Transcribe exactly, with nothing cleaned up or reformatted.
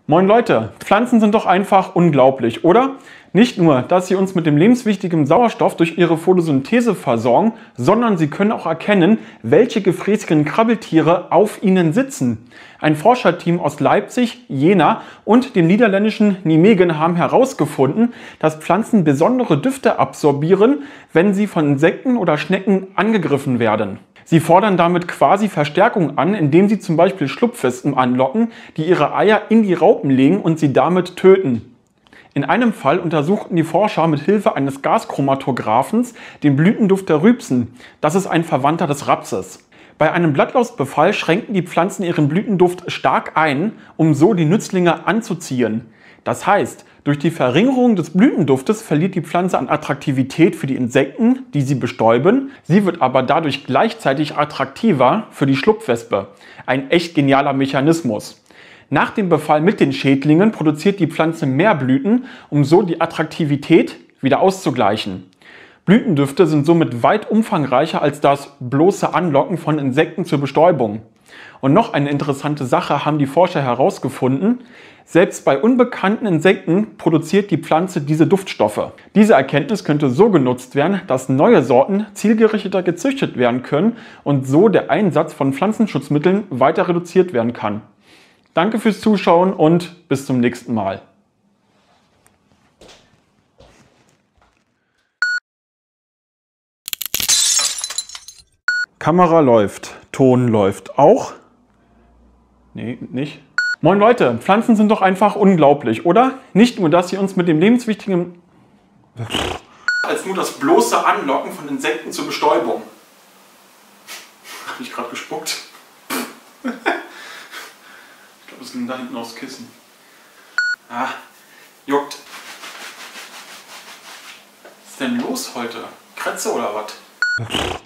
Moin Leute, Pflanzen sind doch einfach unglaublich, oder? Nicht nur, dass sie uns mit dem lebenswichtigen Sauerstoff durch ihre Photosynthese versorgen, sondern sie können auch erkennen, welche gefräßigen Krabbeltiere auf ihnen sitzen. Ein Forscherteam aus Leipzig, Jena und dem niederländischen Nijmegen haben herausgefunden, dass Pflanzen besondere Düfte absorbieren, wenn sie von Insekten oder Schnecken angegriffen werden. Sie fordern damit quasi Verstärkung an, indem sie zum Beispiel Schlupfwespen anlocken, die ihre Eier in die Raupen legen und sie damit töten. In einem Fall untersuchten die Forscher mit Hilfe eines Gaschromatographens den Blütenduft der Rübsen. Das ist ein Verwandter des Rapses. Bei einem Blattlausbefall schränkten die Pflanzen ihren Blütenduft stark ein, um so die Nützlinge anzuziehen. Das heißt, durch die Verringerung des Blütenduftes verliert die Pflanze an Attraktivität für die Insekten, die sie bestäuben. Sie wird aber dadurch gleichzeitig attraktiver für die Schlupfwespe. Ein echt genialer Mechanismus. Nach dem Befall mit den Schädlingen produziert die Pflanze mehr Blüten, um so die Attraktivität wieder auszugleichen. Blütendüfte sind somit weit umfangreicher als das bloße Anlocken von Insekten zur Bestäubung. Und noch eine interessante Sache haben die Forscher herausgefunden: Selbst bei unbekannten Insekten produziert die Pflanze diese Duftstoffe. Diese Erkenntnis könnte so genutzt werden, dass neue Sorten zielgerichteter gezüchtet werden können und so der Einsatz von Pflanzenschutzmitteln weiter reduziert werden kann. Danke fürs Zuschauen und bis zum nächsten Mal. Kamera läuft, Ton läuft auch. Nee, nicht. Moin Leute, Pflanzen sind doch einfach unglaublich, oder? Nicht nur, dass sie uns mit dem lebenswichtigen... als nur das bloße Anlocken von Insekten zur Bestäubung. Habe ich gerade gespuckt? Ich glaube, es ging da hinten aufs Kissen. Ah, juckt. Was ist denn los heute? Kratze oder was?